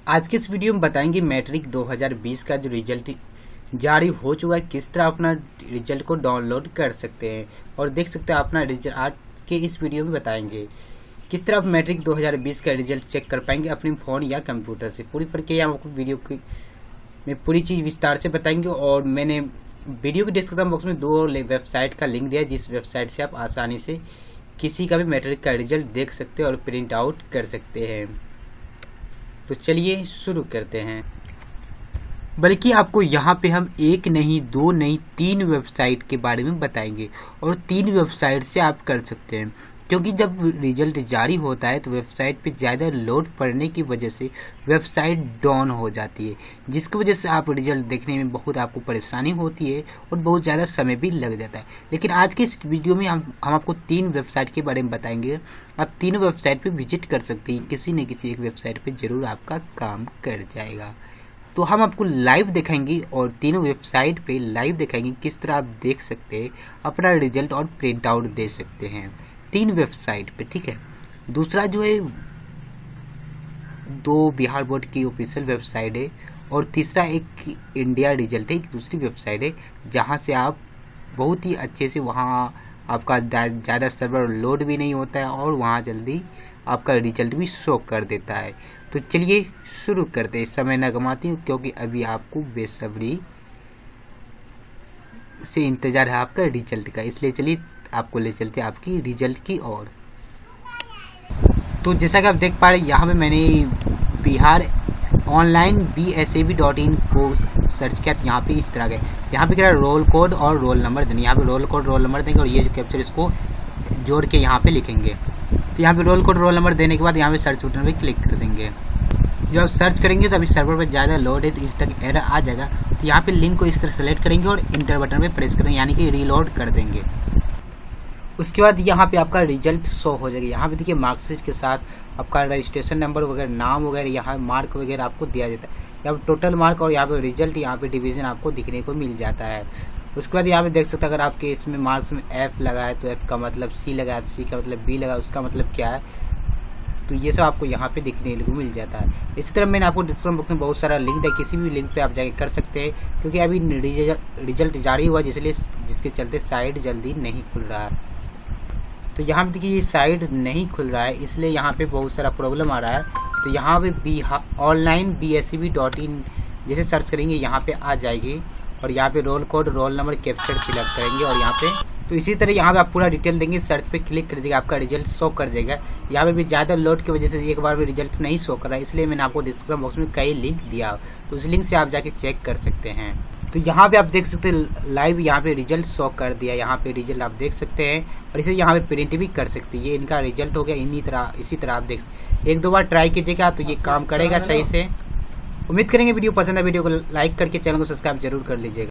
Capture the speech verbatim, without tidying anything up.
आज के इस वीडियो में बताएंगे मैट्रिक दो हज़ार बीस का जो रिजल्ट जारी हो चुका है, किस तरह अपना रिजल्ट को डाउनलोड कर सकते हैं और देख सकते हैं अपना रिजल्ट। आज के इस वीडियो में बताएंगे किस तरह आप मैट्रिक दो हज़ार बीस का रिजल्ट चेक कर पाएंगे अपने फ़ोन या कंप्यूटर से। पूरी फर्क है, आपको वीडियो की में पूरी चीज़ विस्तार से बताएंगे। और मैंने वीडियो के डिस्क्रिप्शन बॉक्स में दो वेबसाइट का लिंक दिया है, जिस वेबसाइट से आप आसानी से किसी का भी मैट्रिक का रिजल्ट देख सकते हैं और प्रिंट आउट कर सकते हैं। तो चलिए शुरू करते हैं। बल्कि आपको यहाँ पे हम एक नहीं, दो नहीं, तीन वेबसाइट के बारे में बताएंगे और तीन वेबसाइट से आप कर सकते हैं, क्योंकि जब रिजल्ट जारी होता है तो वेबसाइट पे ज़्यादा लोड पड़ने की वजह से वेबसाइट डाउन हो जाती है, जिसकी वजह से आप रिजल्ट देखने में बहुत आपको परेशानी होती है और बहुत ज़्यादा समय भी लग जाता है। लेकिन आज के इस वीडियो में हम हम आपको तीन वेबसाइट के बारे में बताएंगे। आप तीनों वेबसाइट पे विजिट कर सकते हैं, किसी न किसी एक वेबसाइट पे ज़रूर आपका काम कर जाएगा। तो हम आपको लाइव दिखाएंगे और तीनों वेबसाइट पे लाइव दिखाएंगे किस तरह आप देख सकते हैं, अपना रिजल्ट और प्रिंट आउट दे सकते हैं तीन वेबसाइट पे, ठीक है। दूसरा जो है दो बिहार बोर्ड की ऑफिशियल वेबसाइट है और तीसरा एक इंडिया रिजल्ट है, एक दूसरी वेबसाइट है जहां से आप बहुत ही अच्छे से, वहां आपका ज़्यादा सर्वर लोड भी नहीं होता है और वहां जल्दी आपका रिजल्ट भी शो कर देता है। तो चलिए शुरू करते हैं, समय न गंवाती हूँ क्योंकि अभी आपको बेसब्री से इंतज़ार है आपका रिजल्ट का, इसलिए चलिए आपको ले चलते हैं आपकी रिजल्ट की ओर। तो जैसा कि आप देख पा रहे हैं, यहाँ पे मैंने Bihar online B S A B dot in को सर्च किया। यहाँ पे इस तरह के यहाँ पे क्या रोल कोड और रोल नंबर देंगे, यहाँ पे रोल कोड रोल नंबर देंगे और ये जो कैप्चर इसको जोड़ के यहाँ पे लिखेंगे। तो यहाँ पे रोल कोड रोल नंबर देने के बाद यहाँ पे सर्च बटन पे क्लिक कर देंगे। जब आप सर्च करेंगे तो अभी सर्वर पर ज़्यादा लोड है तो इस तक एरर आ जाएगा। तो यहाँ पे लिंक को इस तरह सेलेक्ट करेंगे और इंटर बटन पे प्रेस करेंगे, यानी कि रीलोड कर देंगे। उसके बाद यहाँ पे आपका रिजल्ट शो हो जाएगा। यहाँ पे देखिए मार्कशीट के साथ आपका रजिस्ट्रेशन नंबर वगैरह, नाम वगैरह, यहाँ मार्क वगैरह आपको दिया जाता है। यहाँ पे टोटल मार्क और यहाँ पे रिजल्ट, यहाँ पे डिवीजन आपको दिखने को मिल जाता है। उसके बाद यहाँ पे देख सकते हैं, अगर आपके इसमें मार्क्स में एफ लगा है तो एफ का मतलब सी लगा है, सी का मतलब बी लगा है, उसका मतलब क्या है, तो ये सब आपको यहाँ पे दिखने को मिल जाता है। इसी तरह मैंने आपको डिस्क्रिप्शन बॉक्स में बहुत सारा लिंक है, किसी भी लिंक पे आप जाके कर सकते हैं, क्योंकि अभी रिजल्ट जारी हुआ इसलिए जिसके चलते साइट जल्दी नहीं खुल रहा है। तो यहाँ पे देखिए ये साइट नहीं खुल रहा है, इसलिए यहाँ पे बहुत सारा प्रॉब्लम आ रहा है। तो यहाँ पे B online B S E B dot in जैसे सर्च करेंगे यहाँ पे आ जाएगी और यहाँ पे roll code roll number captcha fill up करेंगे और यहाँ पे तो इसी तरह यहाँ पे आप पूरा डिटेल देंगे, सर्च पे क्लिक कर दीजिएगा, आपका रिजल्ट शो कर जाएगा। यहाँ पे भी ज़्यादा लोड की वजह से एक बार भी रिजल्ट नहीं शो कर रहा है, इसलिए मैंने आपको डिस्क्रिप्शन बॉक्स में कई लिंक दिया, तो उस लिंक से आप जाके चेक कर सकते हैं। तो यहाँ पे आप देख सकते हैं लाइव यहाँ पे रिजल्ट शो कर दिया, यहाँ पे रिजल्ट आप देख सकते हैं और इसे यहाँ पे प्रिंट भी कर सकते हैं। ये इनका रिजल्ट हो गया, इन्हीं तरह इसी तरह आप देख सकते, एक दो बार ट्राई कीजिएगा तो ये काम करेगा सही से। उम्मीद करेंगे वीडियो पसंद है, वीडियो को लाइक करके चैनल को सब्सक्राइब जरूर कर लीजिएगा।